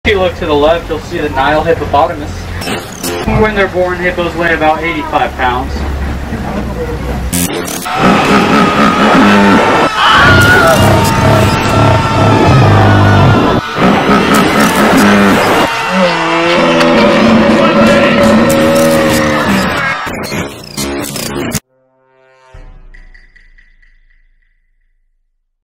If you look to the left, you'll see the Nile hippopotamus. When they're born, hippos weigh about 85 pounds.